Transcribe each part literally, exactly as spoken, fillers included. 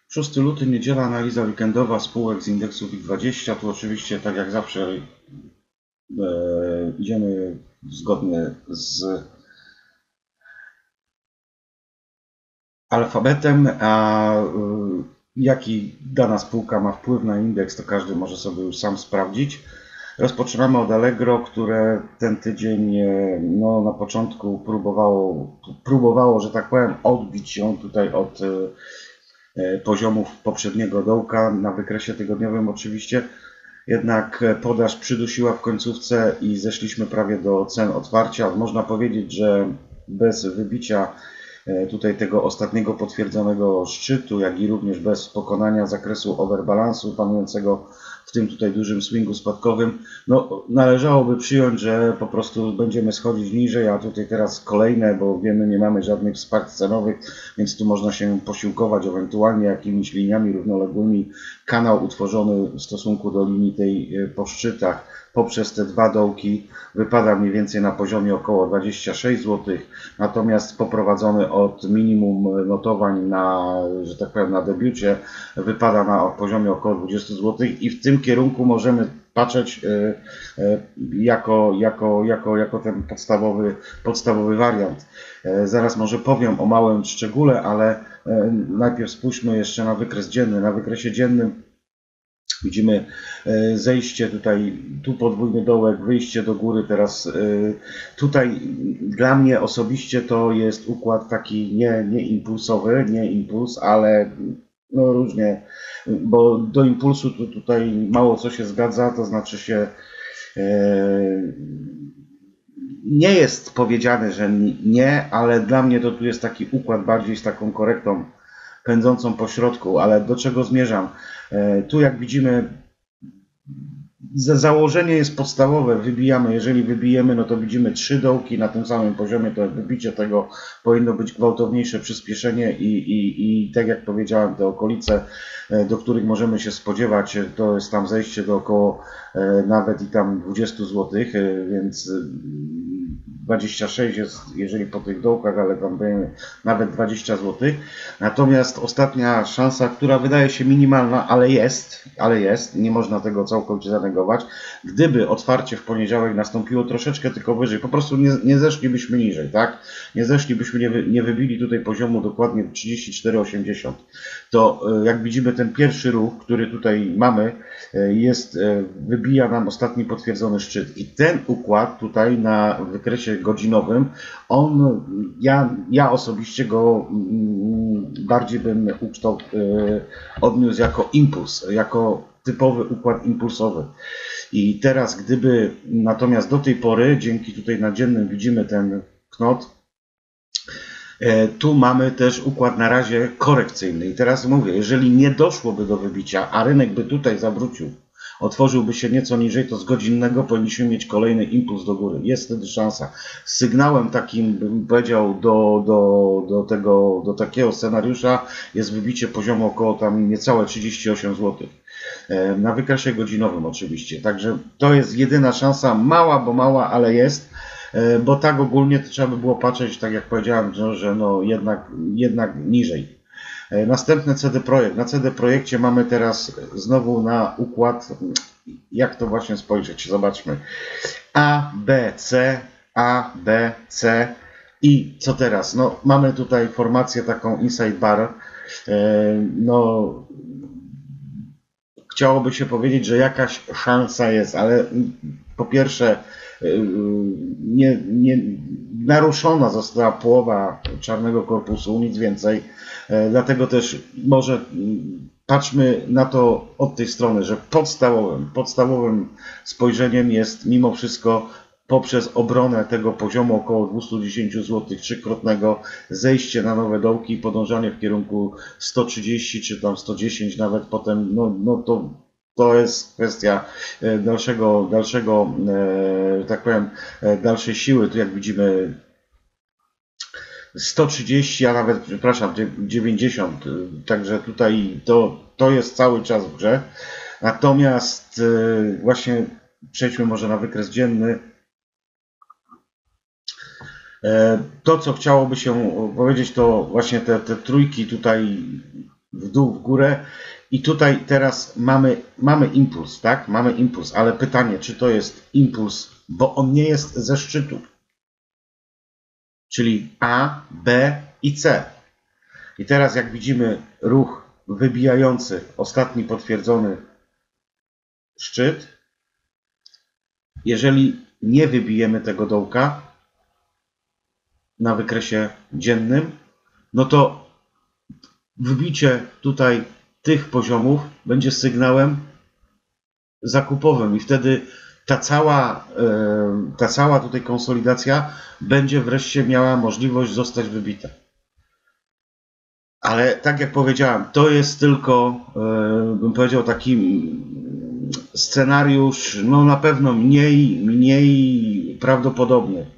szósty luty, niedziela, analiza weekendowa spółek z indeksu WIG dwadzieścia. Tu oczywiście, tak jak zawsze, e, idziemy zgodnie z alfabetem, a e, jaki dana spółka ma wpływ na indeks, to każdy może sobie już sam sprawdzić. Rozpoczynamy od Allegro, które ten tydzień no, na początku próbowało, próbowało, że tak powiem, odbić się tutaj od poziomów poprzedniego dołka na wykresie tygodniowym oczywiście. Jednak podaż przydusiła w końcówce i zeszliśmy prawie do cen otwarcia. Można powiedzieć, że bez wybicia tutaj tego ostatniego potwierdzonego szczytu, jak i również bez pokonania zakresu overbalansu panującego w tym tutaj dużym swingu spadkowym, no należałoby przyjąć, że po prostu będziemy schodzić niżej, a tutaj teraz kolejne, bo wiemy, nie mamy żadnych wsparć cenowych, więc tu można się posiłkować ewentualnie jakimiś liniami równoległymi. Kanał utworzony w stosunku do linii tej po szczytach poprzez te dwa dołki wypada mniej więcej na poziomie około dwadzieścia sześć złotych, natomiast poprowadzony od minimum notowań na, że tak powiem, na debiucie wypada na poziomie około dwadzieścia złotych i w tym kierunku możemy patrzeć jako, jako, jako, jako ten podstawowy, podstawowy wariant. Zaraz może powiem o małym szczególe, ale najpierw spójrzmy jeszcze na wykres dzienny. Na wykresie dziennym widzimy zejście tutaj, tu podwójny dołek, wyjście do góry. Teraz tutaj dla mnie osobiście to jest układ taki nie, nie impulsowy, nie impuls, ale no różnie, bo do impulsu tu, tutaj mało co się zgadza, to znaczy się nie jest powiedziane, że nie, ale dla mnie to tu jest taki układ bardziej z taką korektą pędzącą po środku, ale do czego zmierzam? Tu jak widzimy, założenie jest podstawowe, wybijamy, jeżeli wybijemy, no to widzimy trzy dołki na tym samym poziomie, to wybicie tego powinno być gwałtowniejsze przyspieszenie i, i, i tak jak powiedziałem, te okolice, do których możemy się spodziewać, to jest tam zejście do około nawet i tam dwadzieścia złotych, więc dwadzieścia sześć jest, jeżeli po tych dołkach, ale tam będzie nawet dwadzieścia złotych. Natomiast ostatnia szansa, która wydaje się minimalna, ale jest, ale jest, nie można tego całkowicie zanegować. Gdyby otwarcie w poniedziałek nastąpiło troszeczkę tylko wyżej, po prostu nie, nie zeszlibyśmy niżej, tak? Nie zeszlibyśmy, nie, wy, nie wybili tutaj poziomu dokładnie trzydzieści cztery osiemdziesiąt. To jak widzimy, ten pierwszy ruch, który tutaj mamy, jest, wybija nam ostatni potwierdzony szczyt. I ten układ tutaj na wykresie godzinowym, on, ja, ja osobiście go bardziej bym ukształt, odniósł jako impuls, jako typowy układ impulsowy. I teraz gdyby natomiast do tej pory, dzięki tutaj na dziennym widzimy ten knot, tu mamy też układ na razie korekcyjny. I teraz mówię, jeżeli nie doszłoby do wybicia, a rynek by tutaj zawrócił, otworzyłby się nieco niżej, to z godzinnego powinniśmy mieć kolejny impuls do góry. Jest wtedy szansa. Sygnałem takim, bym powiedział, do, do, do, tego, do takiego scenariusza jest wybicie poziomu około tam niecałe trzydzieści osiem złotych. Na wykresie godzinowym oczywiście. Także to jest jedyna szansa, mała, bo mała, ale jest. Bo tak ogólnie to trzeba by było patrzeć, tak jak powiedziałem, że no jednak, jednak niżej. Następne C D Projekt. Na C D Projekcie mamy teraz znowu na układ, jak to właśnie spojrzeć, zobaczmy. A, B, C, A, B, C i co teraz? No mamy tutaj formację taką inside bar. No chciałoby się powiedzieć, że jakaś szansa jest, ale po pierwsze nie, nie, naruszona została połowa czarnego korpusu, nic więcej. Dlatego też może patrzmy na to od tej strony, że podstawowym, podstawowym spojrzeniem jest mimo wszystko poprzez obronę tego poziomu około dwieście dziesięć złotych trzykrotnego, zejście na nowe dołki i podążanie w kierunku sto trzydzieści czy tam sto dziesięć nawet potem, no, no to To jest kwestia dalszego, dalszego, tak powiem, dalszej siły. Tu jak widzimy sto trzydzieści, a nawet, przepraszam, dziewięćdziesiąt. Także tutaj to, to jest cały czas w grze. Natomiast właśnie przejdźmy może na wykres dzienny. To, co chciałoby się powiedzieć, to właśnie te, te trójki tutaj w dół, w górę i tutaj teraz mamy, mamy impuls, tak? Mamy impuls, ale pytanie, czy to jest impuls, bo on nie jest ze szczytu, czyli A, B i C. I teraz jak widzimy ruch wybijający ostatni potwierdzony szczyt, jeżeli nie wybijemy tego dołka na wykresie dziennym, no to wbicie tutaj tych poziomów będzie sygnałem zakupowym i wtedy ta cała, ta cała tutaj konsolidacja będzie wreszcie miała możliwość zostać wybita. Ale tak jak powiedziałem, to jest tylko, bym powiedział, taki scenariusz, no na pewno mniej, mniej prawdopodobny.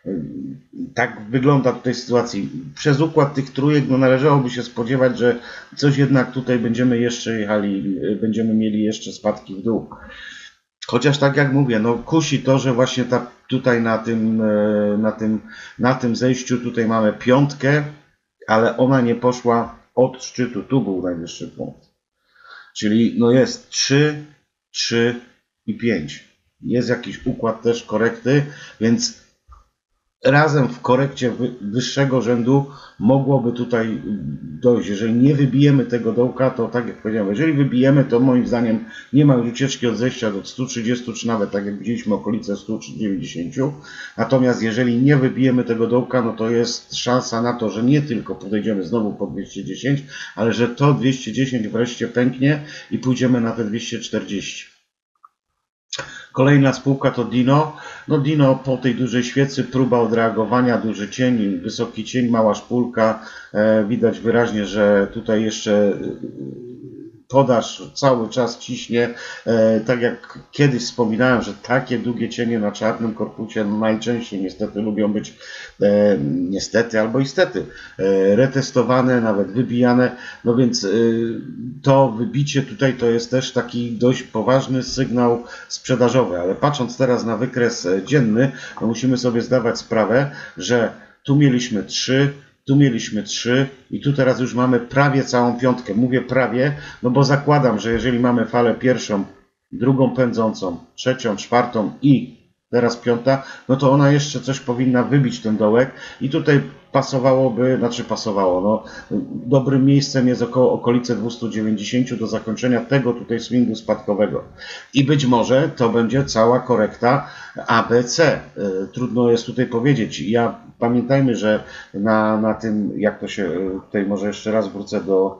Tak wygląda tutaj sytuacji. Przez układ tych trójek no należałoby się spodziewać, że coś jednak tutaj będziemy jeszcze jechali, będziemy mieli jeszcze spadki w dół. Chociaż tak jak mówię, no kusi to, że właśnie ta, tutaj na tym, na, tym, na tym zejściu tutaj mamy piątkę, ale ona nie poszła od szczytu. Tu był najwyższy punkt. Czyli no jest trzy, trzy i pięć. Jest jakiś układ też korekty, więc razem w korekcie wyższego rzędu mogłoby tutaj dojść. Jeżeli nie wybijemy tego dołka, to tak jak powiedziałem, jeżeli wybijemy, to moim zdaniem nie ma już ucieczki od zejścia do stu trzydziestu, czy nawet tak jak widzieliśmy okolice stu dziewięćdziesięciu. Natomiast jeżeli nie wybijemy tego dołka, no to jest szansa na to, że nie tylko podejdziemy znowu po dwieście dziesięć, ale że to dwieście dziesięć wreszcie pęknie i pójdziemy na te dwieście czterdzieści. Kolejna spółka to Dino. No Dino po tej dużej świecy, próba odreagowania, duży cień, wysoki cień, mała szpulka. E, widać wyraźnie, że tutaj jeszcze podaż cały czas ciśnie. E, tak jak kiedyś wspominałem, że takie długie cienie na czarnym korpusie najczęściej niestety lubią być e, niestety albo istety e, retestowane, nawet wybijane. No więc e, to wybicie tutaj to jest też taki dość poważny sygnał sprzedażowy, ale patrząc teraz na wykres dzienny, to musimy sobie zdawać sprawę, że tu mieliśmy trzy, tu mieliśmy trzy i tu teraz już mamy prawie całą piątkę. Mówię prawie, no bo zakładam, że jeżeli mamy falę pierwszą, drugą pędzącą, trzecią, czwartą i teraz piąta, no to ona jeszcze coś powinna wybić ten dołek i tutaj pasowałoby, znaczy pasowało, no dobrym miejscem jest około okolice dwieście dziewięćdziesiąt do zakończenia tego tutaj swingu spadkowego. I być może to będzie cała korekta A B C. Trudno jest tutaj powiedzieć. Ja pamiętajmy, że na, na tym, jak to się, tutaj może jeszcze raz wrócę do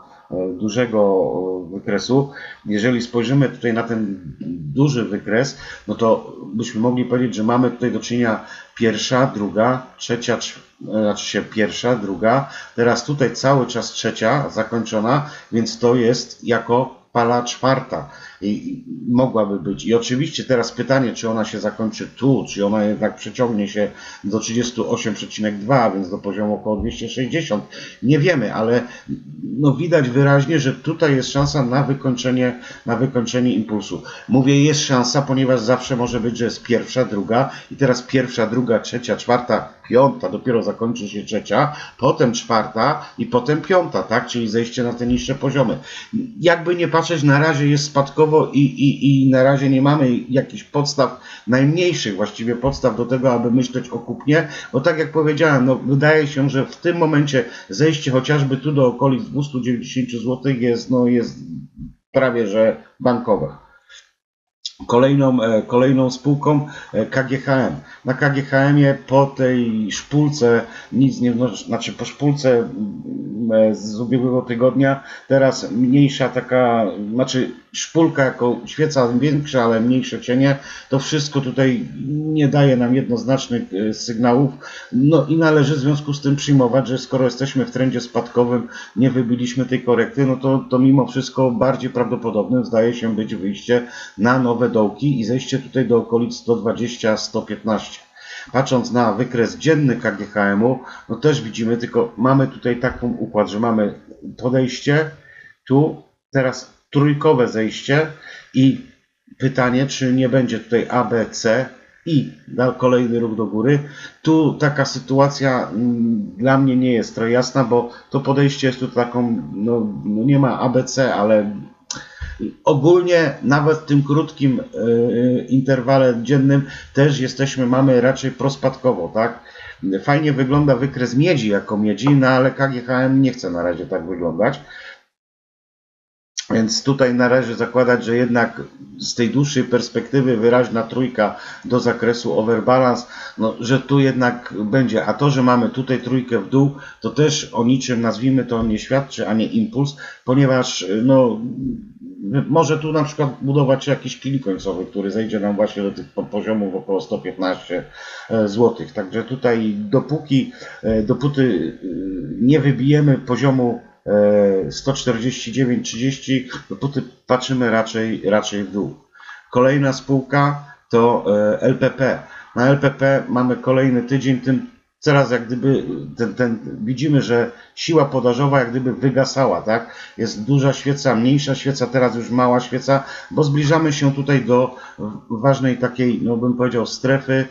dużego wykresu. Jeżeli spojrzymy tutaj na ten duży wykres, no to byśmy mogli powiedzieć, że mamy tutaj do czynienia pierwsza, druga, trzecia, znaczy się pierwsza, druga, teraz tutaj cały czas trzecia zakończona, więc to jest jako fala czwarta i mogłaby być. I oczywiście teraz pytanie, czy ona się zakończy tu, czy ona jednak przeciągnie się do trzydziestu ośmiu przecinek dwa, więc do poziomu około dwieście sześćdziesiąt. Nie wiemy, ale no widać wyraźnie, że tutaj jest szansa na wykończenie, na wykończenie impulsu. Mówię jest szansa, ponieważ zawsze może być, że jest pierwsza, druga i teraz pierwsza, druga, trzecia, czwarta, piąta, dopiero zakończy się trzecia, potem czwarta i potem piąta, tak? Czyli zejście na te niższe poziomy. Jakby nie patrzeć, na razie jest spadkowo i, i, i na razie nie mamy jakichś podstaw, najmniejszych właściwie podstaw do tego, aby myśleć o kupnie, bo tak jak powiedziałem, no wydaje się, że w tym momencie zejście chociażby tu do okolic dwieście dziewięćdziesiąt złotych jest, no jest prawie że bankowe. Kolejną, kolejną spółką K G H M. Na K G H M-ie po tej szpulce, nic nie wnosi, znaczy po szpulce z ubiegłego tygodnia, teraz mniejsza taka, znaczy szpulka jako świeca większa, ale mniejsze cienie, to wszystko tutaj nie daje nam jednoznacznych sygnałów. No i należy w związku z tym przyjmować, że skoro jesteśmy w trendzie spadkowym, nie wybiliśmy tej korekty, no to, to mimo wszystko bardziej prawdopodobnym zdaje się być wyjście na nowe dołki i zejście tutaj do okolic sto dwadzieścia sto piętnaście. Patrząc na wykres dzienny K G H M-u, no też widzimy, tylko mamy tutaj taką układ, że mamy podejście, tu teraz trójkowe zejście i pytanie, czy nie będzie tutaj A B C i na kolejny ruch do góry. Tu taka sytuacja mm, dla mnie nie jest trochę jasna, bo to podejście jest tu taką, no, no nie ma A B C, ale ogólnie nawet w tym krótkim y, interwale dziennym też jesteśmy, mamy raczej prospadkowo, tak? Fajnie wygląda wykres miedzi jako miedzi, no ale K G H M nie chce na razie tak wyglądać. Więc tutaj należy zakładać, że jednak z tej dłuższej perspektywy wyraźna trójka do zakresu overbalance, no, że tu jednak będzie. A to, że mamy tutaj trójkę w dół, to też o niczym, nazwijmy to, nie świadczy, a nie impuls, ponieważ no, może tu na przykład budować jakiś kij końcowy, który zejdzie nam właśnie do tych poziomów około sto piętnaście złotych. Także tutaj dopóki, dopóty nie wybijemy poziomu sto czterdzieści dziewięć trzydzieści, dopóty patrzymy raczej, raczej w dół. Kolejna spółka to L P P. Na L P P mamy kolejny tydzień, tym teraz jak gdyby ten, ten, widzimy, że siła podażowa jak gdyby wygasała, tak? Jest duża świeca, mniejsza świeca, teraz już mała świeca, bo zbliżamy się tutaj do ważnej takiej, no bym powiedział, strefy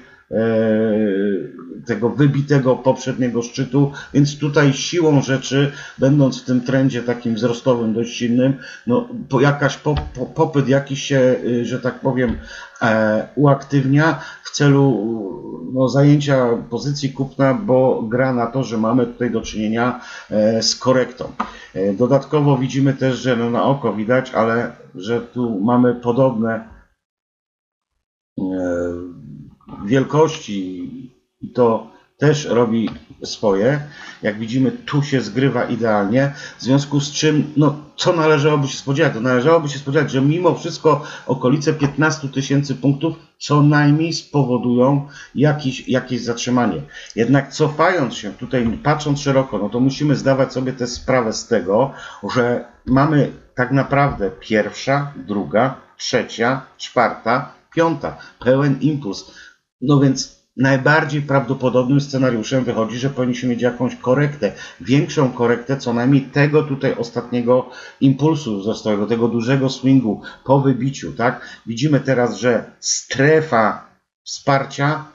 tego wybitego poprzedniego szczytu, więc tutaj siłą rzeczy, będąc w tym trendzie takim wzrostowym dość silnym, no jakaś po, po, popyt jakiś się, że tak powiem, e, uaktywnia w celu no, zajęcia pozycji kupna, bo gra na to, że mamy tutaj do czynienia e, z korektą. E, dodatkowo widzimy też, że no, na oko widać, ale że tu mamy podobne e, wielkości i to też robi swoje. Jak widzimy, tu się zgrywa idealnie, w związku z czym, no co należałoby się spodziewać? To należałoby się spodziewać, że mimo wszystko okolice piętnastu tysięcy punktów co najmniej spowodują jakieś, jakieś zatrzymanie. Jednak cofając się tutaj, patrząc szeroko, no to musimy zdawać sobie tę sprawę z tego, że mamy tak naprawdę pierwsza, druga, trzecia, czwarta, piąta, pełen impuls. No więc najbardziej prawdopodobnym scenariuszem wychodzi, że powinniśmy mieć jakąś korektę, większą korektę co najmniej tego tutaj ostatniego impulsu wzrostowego, tego dużego swingu po wybiciu, tak? Widzimy teraz, że strefa wsparcia,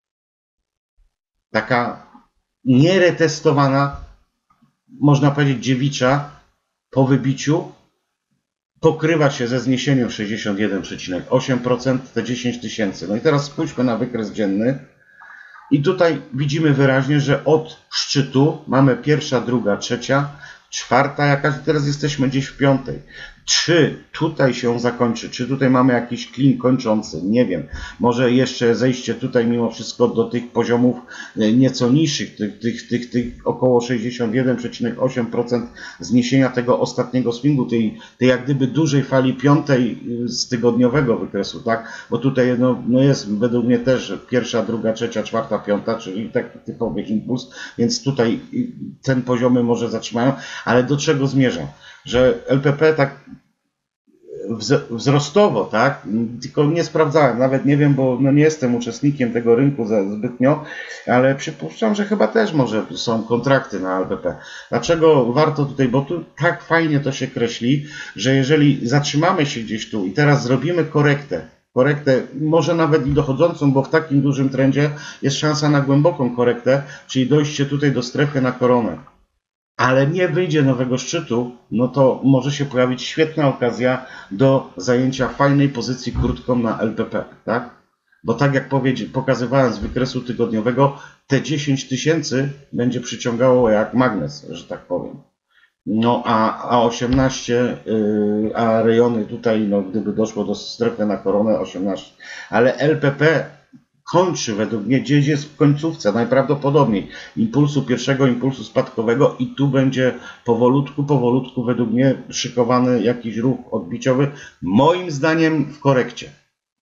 taka nieretestowana, można powiedzieć dziewicza, po wybiciu, pokrywa się ze zniesieniem sześćdziesiąt jeden przecinek osiem procent, te dziesięć tysięcy. No i teraz spójrzmy na wykres dzienny i tutaj widzimy wyraźnie, że od szczytu mamy pierwsza, druga, trzecia, czwarta jakaś i teraz jesteśmy gdzieś w piątej. Czy tutaj się zakończy? Czy tutaj mamy jakiś klin kończący? Nie wiem. Może jeszcze zejście tutaj mimo wszystko do tych poziomów nieco niższych, tych, tych, tych, tych około sześćdziesiąt jeden przecinek osiem procent zniesienia tego ostatniego swingu, tej, tej jak gdyby dużej fali piątej z tygodniowego wykresu, tak? Bo tutaj no, no jest według mnie też pierwsza, druga, trzecia, czwarta, piąta, czyli taki typowy impuls, więc tutaj ten poziomy może zatrzymają, ale do czego zmierzam? Że L P P tak wzrostowo, tak, tylko nie sprawdzałem, nawet nie wiem, bo no nie jestem uczestnikiem tego rynku zbytnio, ale przypuszczam, że chyba też może są kontrakty na L P P. Dlaczego warto tutaj, bo tu tak fajnie to się kreśli, że jeżeli zatrzymamy się gdzieś tu i teraz zrobimy korektę, korektę, może nawet i dochodzącą, bo w takim dużym trendzie jest szansa na głęboką korektę, czyli dojście tutaj do strefy na koronę, ale nie wyjdzie nowego szczytu, no to może się pojawić świetna okazja do zajęcia fajnej pozycji krótką na L P P, tak? Bo tak jak pokazywałem z wykresu tygodniowego, te dziesięć tysięcy będzie przyciągało jak magnes, że tak powiem. No a, a osiemnaście, yy, a rejony tutaj, no gdyby doszło do strefy na koronę osiemnaście, ale L P P kończy według mnie gdzieś jest w końcówce, najprawdopodobniej impulsu, pierwszego impulsu spadkowego i tu będzie powolutku, powolutku według mnie szykowany jakiś ruch odbiciowy, moim zdaniem w korekcie.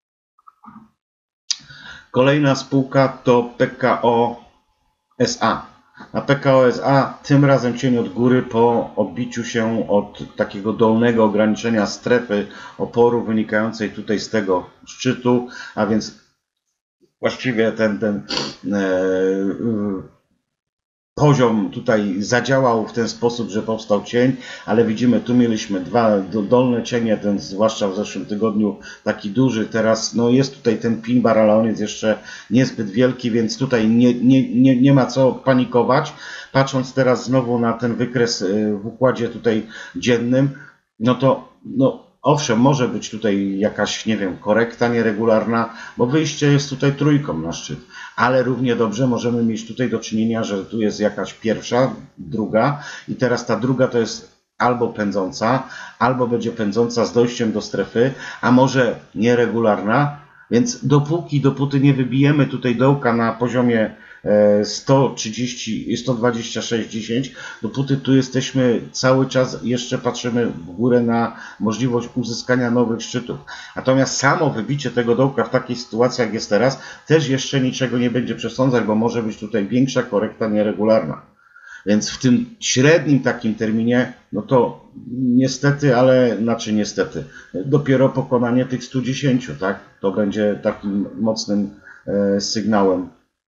Kolejna spółka to P K O S A. Na P K O S A tym razem cień od góry po odbiciu się od takiego dolnego ograniczenia strefy oporu wynikającej tutaj z tego szczytu, a więc właściwie ten, ten e, poziom tutaj zadziałał w ten sposób, że powstał cień, ale widzimy, tu mieliśmy dwa dolne cienie, ten zwłaszcza w zeszłym tygodniu taki duży, teraz no jest tutaj ten pin bar, ale on jest jeszcze niezbyt wielki, więc tutaj nie, nie, nie, nie ma co panikować. Patrząc teraz znowu na ten wykres w układzie tutaj dziennym, no to no owszem, może być tutaj jakaś, nie wiem, korekta nieregularna, bo wyjście jest tutaj trójką na szczyt, ale równie dobrze możemy mieć tutaj do czynienia, że tu jest jakaś pierwsza, druga i teraz ta druga to jest albo pędząca, albo będzie pędząca z dojściem do strefy, a może nieregularna, więc dopóki, dopóty nie wybijemy tutaj dołka na poziomie sto trzydzieści, sto dwadzieścia sześć dziesięć, dopóty tu jesteśmy cały czas, jeszcze patrzymy w górę na możliwość uzyskania nowych szczytów. Natomiast samo wybicie tego dołka w takiej sytuacji, jak jest teraz, też jeszcze niczego nie będzie przesądzać, bo może być tutaj większa korekta nieregularna. Więc w tym średnim takim terminie, no to niestety, ale znaczy niestety, dopiero pokonanie tych stu dziesięciu, tak? To będzie takim mocnym e, sygnałem.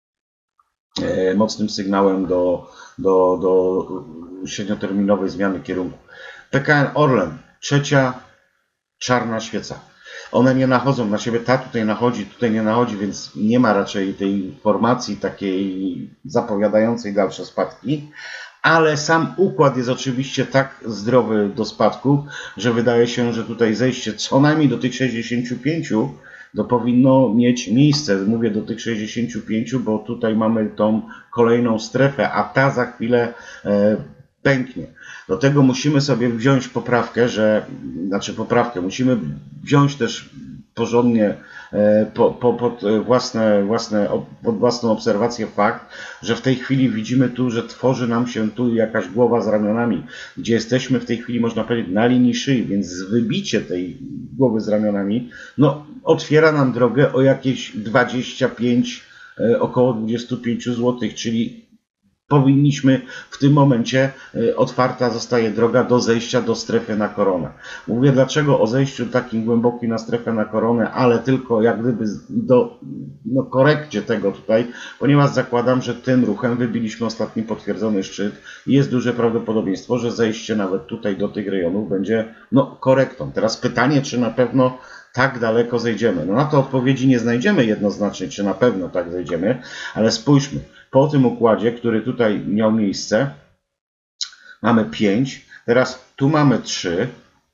mocnym sygnałem do, do, do średnioterminowej zmiany kierunku. P K N Orlen, trzecia czarna świeca. One nie nachodzą na siebie, ta tutaj nachodzi, tutaj nie nachodzi, więc nie ma raczej tej formacji takiej zapowiadającej dalsze spadki, ale sam układ jest oczywiście tak zdrowy do spadków, że wydaje się, że tutaj zejście co najmniej do tych sześćdziesięciu pięciu to powinno mieć miejsce. Mówię do tych sześćdziesięciu pięciu, bo tutaj mamy tą kolejną strefę, a ta za chwilę e, pęknie. Do tego musimy sobie wziąć poprawkę, że, znaczy poprawkę, musimy wziąć też porządnie e, po, po, pod, własne, własne, pod własną obserwację fakt, że w tej chwili widzimy tu, że tworzy nam się tu jakaś głowa z ramionami, gdzie jesteśmy w tej chwili, można powiedzieć, na linii szyi, więc wybicie tej głowy z ramionami, no, otwiera nam drogę o jakieś dwadzieścia pięć, około dwadzieścia pięć złotych, czyli powinniśmy w tym momencie, otwarta zostaje droga do zejścia do strefy na koronę. Mówię dlaczego o zejściu takim głębokim na strefę na koronę, ale tylko jak gdyby do no, korekcie tego tutaj, ponieważ zakładam, że tym ruchem wybiliśmy ostatni potwierdzony szczyt i jest duże prawdopodobieństwo, że zejście nawet tutaj do tych rejonów będzie no, korektą. Teraz pytanie, czy na pewno tak daleko zejdziemy. No na to odpowiedzi nie znajdziemy jednoznacznie, czy na pewno tak zejdziemy, ale spójrzmy. Po tym układzie, który tutaj miał miejsce, mamy pięć, teraz tu mamy trzy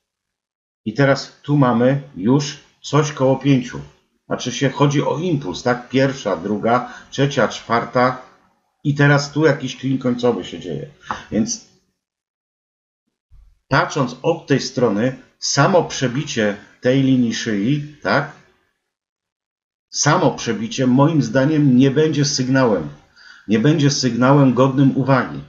i teraz tu mamy już coś koło pięciu. Znaczy się chodzi o impuls, tak? Pierwsza, druga, trzecia, czwarta i teraz tu jakiś klin końcowy się dzieje. Więc patrząc od tej strony, samo przebicie tej linii szyi, tak? Samo przebicie moim zdaniem nie będzie sygnałem. Nie będzie sygnałem godnym uwagi.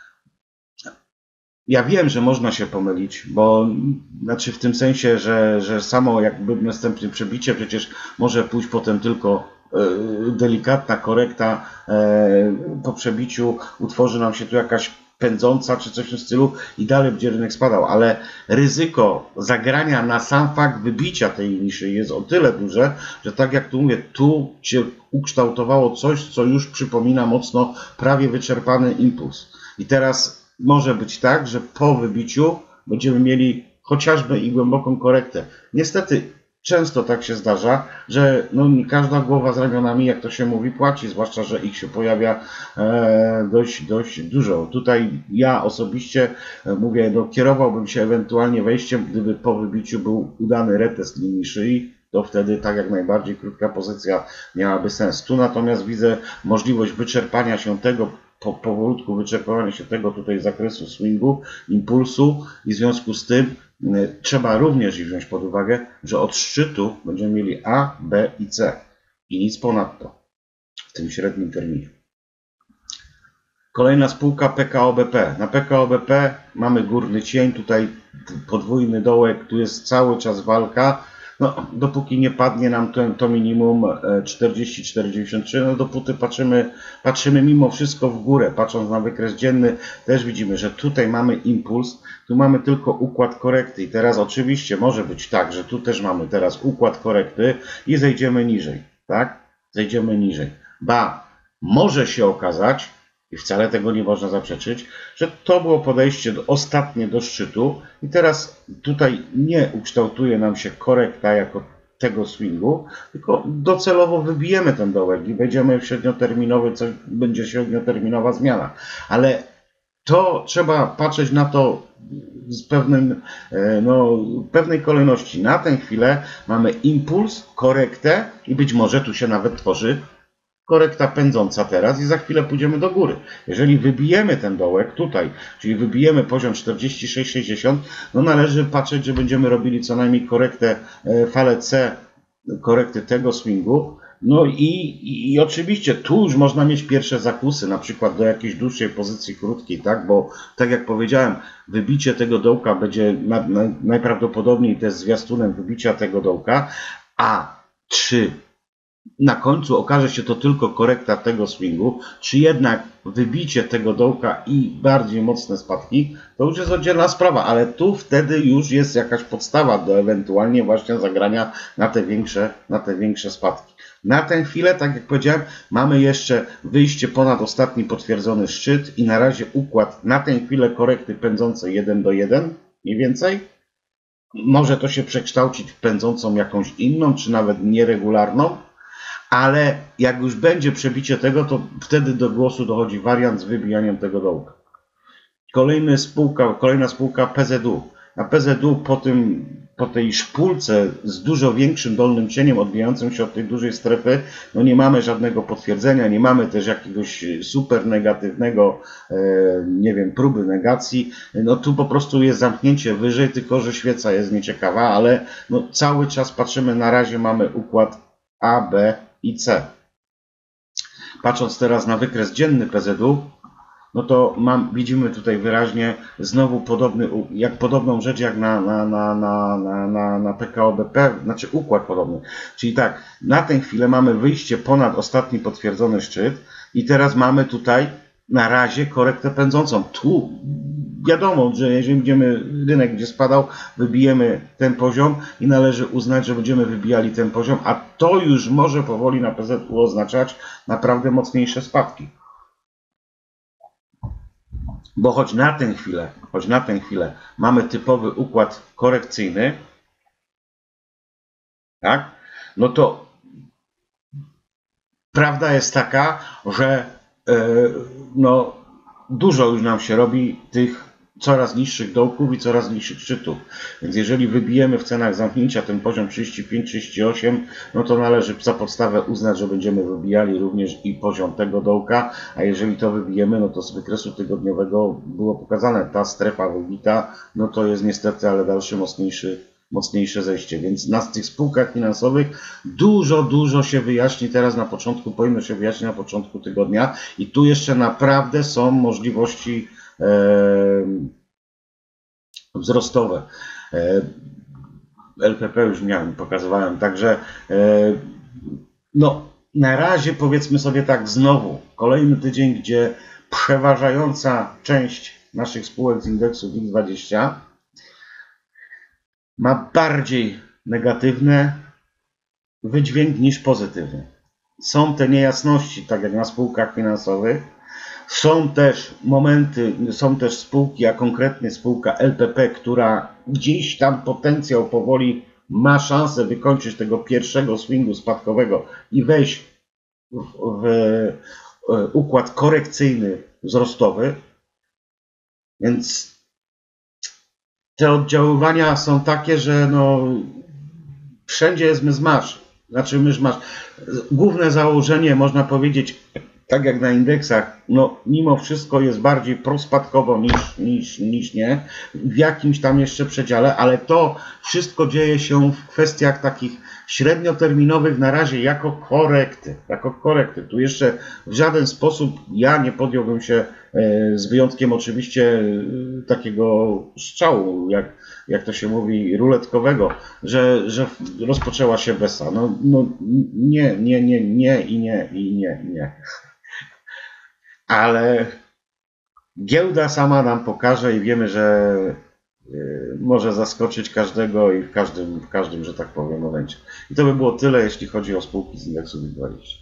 Ja wiem, że można się pomylić, bo znaczy w tym sensie, że, że samo jakby następne przebicie przecież może pójść potem tylko e, delikatna korekta e, po przebiciu, utworzy nam się tu jakaś pędząca czy coś w tym stylu i dalej będzie rynek spadał, ale ryzyko zagrania na sam fakt wybicia tej niszy jest o tyle duże, że tak jak tu mówię, tu się ukształtowało coś, co już przypomina mocno prawie wyczerpany impuls. I teraz może być tak, że po wybiciu będziemy mieli chociażby i głęboką korektę. Niestety często tak się zdarza, że no, każda głowa z ramionami, jak to się mówi, płaci, zwłaszcza, że ich się pojawia e, dość, dość dużo. Tutaj ja osobiście e, mówię, no, kierowałbym się ewentualnie wejściem, gdyby po wybiciu był udany retest linii szyi, to wtedy tak jak najbardziej krótka pozycja miałaby sens. Tu natomiast widzę możliwość wyczerpania się tego, po, powolutku wyczerpania się tego tutaj zakresu swingu, impulsu i w związku z tym trzeba również wziąć pod uwagę, że od szczytu będziemy mieli A, B i C i nic ponadto w tym średnim terminie. Kolejna spółka P K O B P. Na P K O B P mamy górny cień, tutaj podwójny dołek, tu jest cały czas walka. No, dopóki nie padnie nam to, to minimum czterdzieści cztery dziewięćdziesiąt trzy, no dopóty patrzymy, patrzymy mimo wszystko w górę. Patrząc na wykres dzienny też widzimy, że tutaj mamy impuls, tu mamy tylko układ korekty i teraz oczywiście może być tak, że tu też mamy teraz układ korekty i zejdziemy niżej, tak? Zejdziemy niżej. Ba, może się okazać, i wcale tego nie można zaprzeczyć, że to było podejście do, ostatnie do szczytu i teraz tutaj nie ukształtuje nam się korekta jako tego swingu, tylko docelowo wybijemy ten dołek i będziemy w średnioterminowy, coś będzie średnioterminowa zmiana. Ale to trzeba patrzeć na to z pewnym, no, pewnej kolejności. Na tę chwilę mamy impuls, korektę i być może tu się nawet tworzy korekta pędząca teraz i za chwilę pójdziemy do góry. Jeżeli wybijemy ten dołek tutaj, czyli wybijemy poziom czterdzieści sześć sześćdziesiąt, no należy patrzeć, że będziemy robili co najmniej korektę falę C, korekty tego swingu. No i, i, i oczywiście tu już można mieć pierwsze zakusy, na przykład do jakiejś dłuższej pozycji krótkiej, tak? Bo tak jak powiedziałem, wybicie tego dołka będzie na, na, najprawdopodobniej też zwiastunem wybicia tego dołka, a czy na końcu okaże się to tylko korekta tego swingu, czy jednak wybicie tego dołka i bardziej mocne spadki, to już jest oddzielna sprawa, ale tu wtedy już jest jakaś podstawa do ewentualnie właśnie zagrania na te większe, na te większe spadki. Na tę chwilę, tak jak powiedziałem, mamy jeszcze wyjście ponad ostatni potwierdzony szczyt i na razie układ na tę chwilę korekty pędzącej jeden do jeden, mniej więcej. Może to się przekształcić w pędzącą jakąś inną, czy nawet nieregularną, ale jak już będzie przebicie tego, to wtedy do głosu dochodzi wariant z wybijaniem tego dołka. Kolejny spółka, kolejna spółka P Z U. Na P Z U po, tym, po tej szpulce z dużo większym dolnym cieniem odbijającym się od tej dużej strefy, no nie mamy żadnego potwierdzenia, nie mamy też jakiegoś super negatywnego, e, nie wiem, próby negacji. No tu po prostu jest zamknięcie wyżej, tylko że świeca jest nieciekawa, ale no cały czas patrzymy, na razie mamy układ A, B i C. Patrząc teraz na wykres dzienny P Z U, no to mam, widzimy tutaj wyraźnie znowu podobny, jak podobną rzecz jak na, na, na, na, na, na, na P K O B P, znaczy układ podobny. Czyli tak, na tę chwilę mamy wyjście ponad ostatni potwierdzony szczyt i teraz mamy tutaj na razie korektę pędzącą. Tu wiadomo, że jeżeli będziemy rynek gdzie spadał, wybijemy ten poziom i należy uznać, że będziemy wybijali ten poziom, a to już może powoli na P Z U oznaczać naprawdę mocniejsze spadki. Bo choć na tę chwilę, choć na tę chwilę mamy typowy układ korekcyjny, tak? No to prawda jest taka, że yy, no, dużo już nam się robi tych coraz niższych dołków i coraz niższych szczytów. Więc jeżeli wybijemy w cenach zamknięcia ten poziom trzydzieści pięć trzydzieści osiem, no to należy za podstawę uznać, że będziemy wybijali również i poziom tego dołka, a jeżeli to wybijemy, no to z wykresu tygodniowego było pokazane, ta strefa wybita, no to jest niestety, ale dalszy mocniejszy, mocniejsze zejście. Więc na tych spółkach finansowych dużo, dużo się wyjaśni teraz na początku, powinno się wyjaśnić na początku tygodnia i tu jeszcze naprawdę są możliwości wzrostowe. L P P już miałem, pokazywałem, także no na razie powiedzmy sobie tak znowu, kolejny tydzień, gdzie przeważająca część naszych spółek z indeksu W I X dwadzieścia ma bardziej negatywny wydźwięk niż pozytywny. Są te niejasności, tak jak na spółkach finansowych. Są też momenty, są też spółki, a konkretnie spółka L P P, która gdzieś tam potencjał powoli ma szansę wykończyć tego pierwszego swingu spadkowego i wejść w, w, w układ korekcyjny wzrostowy. Więc te oddziaływania są takie, że no, wszędzie jest myszmasz. Znaczy myszmasz. Główne założenie, można powiedzieć, tak jak na indeksach, no mimo wszystko jest bardziej prospadkowo niż, niż, niż nie, w jakimś tam jeszcze przedziale, ale to wszystko dzieje się w kwestiach takich średnioterminowych na razie jako korekty, jako korekty. Tu jeszcze w żaden sposób ja nie podjąłbym się, z wyjątkiem oczywiście takiego strzału, jak, jak to się mówi, ruletkowego, że, że rozpoczęła się besa. No, no nie, nie, nie, nie i nie, i nie, i nie. Ale giełda sama nam pokaże i wiemy, że może zaskoczyć każdego i w każdym, w każdym, że tak powiem, momencie. I to by było tyle, jeśli chodzi o spółki z indeksu W I X dwadzieścia.